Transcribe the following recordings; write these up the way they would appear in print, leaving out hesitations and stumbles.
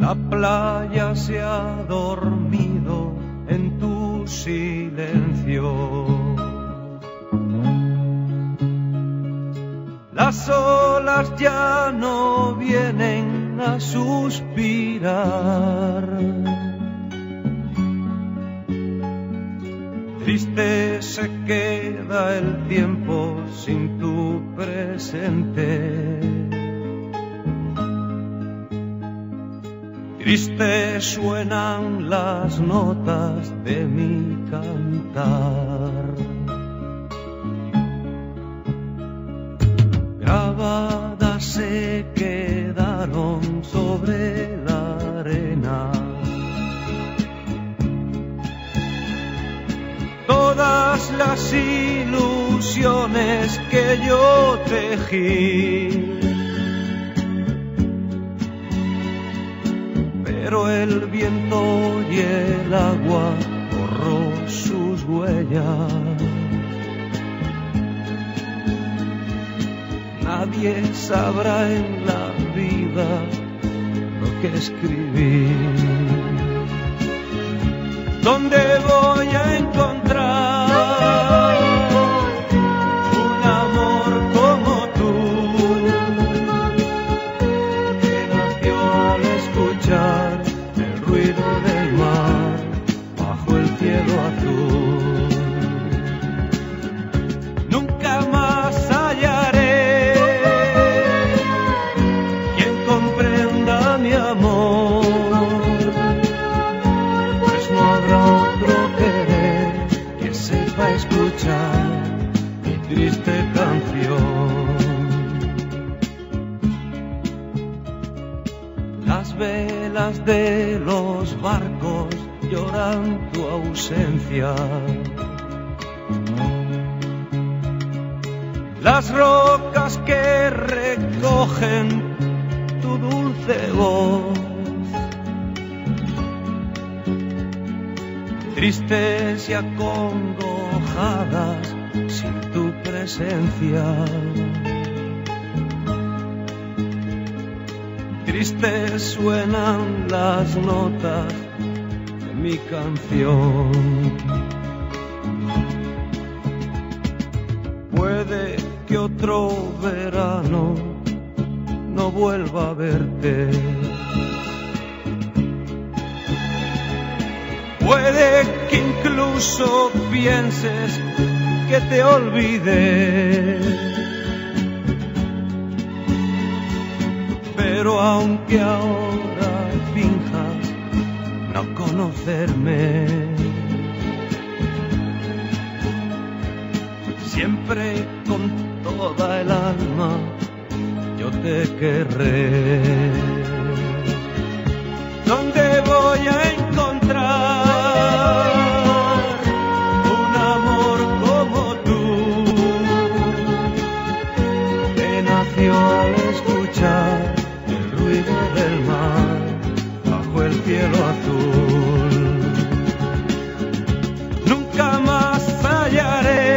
La playa se ha dormido en tu silencio. Las olas ya no vienen a suspirar. Triste se queda el tiempo sin tu presente. Triste suenan las notas de mi cantar. Grabadas se quedaron sobre la arena. Todas las ilusiones que yo tejí. Pero el viento y el agua borró sus huellas. Nadie sabrá en la vida lo que escribí. ¿Dónde voy a encontrar un amor como tú, que nació al escuchar el ruido del mar bajo el cielo azul? Nunca más hallaré quien comprenda mi amor, pues no habrá otro querer que sepa escuchar mi triste canción. Las velas de los barcos lloran tu ausencia. Las rocas que recogen tu dulce voz. Tristes y acongojadas sin tu presencia. Tristes suenan las notas de mi canción. Puede que otro verano no vuelva a verte. Puede que incluso pienses que te olvidé. Pero aunque ahora finjas no conocerme, siempre con toda el alma yo te querré. ¿Dónde voy a encontrar un amor como tú, que nació al escuchar el ruido del mar bajo el cielo azul? Nunca más hallaré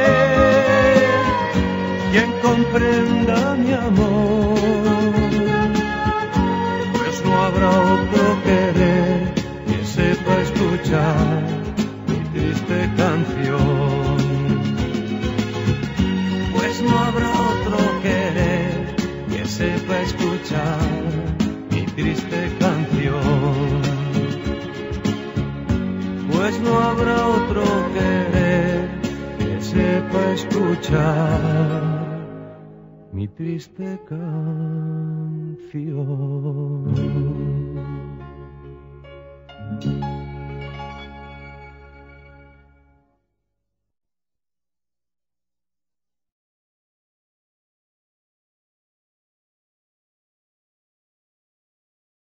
quien comprenda mi amor, pues no habrá otro querer que sepa escuchar mi triste canción. Pues no habrá otro querer que sepa escuchar mi triste canción. Pues no habrá otro querer que sepa escuchar mi triste canción.